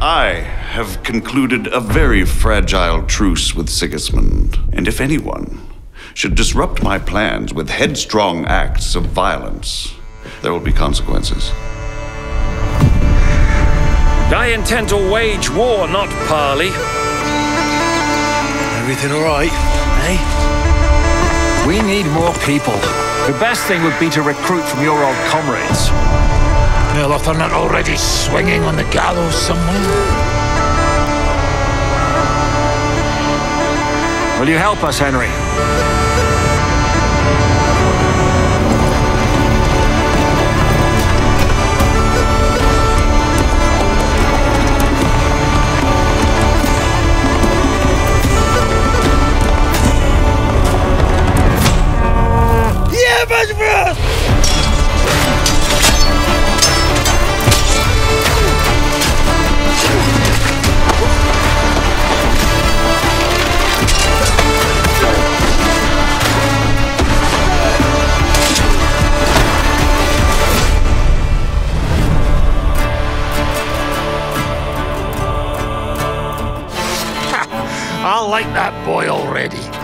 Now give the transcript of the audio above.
I have concluded a very fragile truce with Sigismund, and if anyone should disrupt my plans with headstrong acts of violence, there will be consequences. I intend to wage war, not parley. Everything all right, eh? We need more people. The best thing would be to recruit from your old comrades. Well, if they're not already swinging on the gallows somewhere. Will you help us, Henry? Yeah, Buzz! I like that boy already.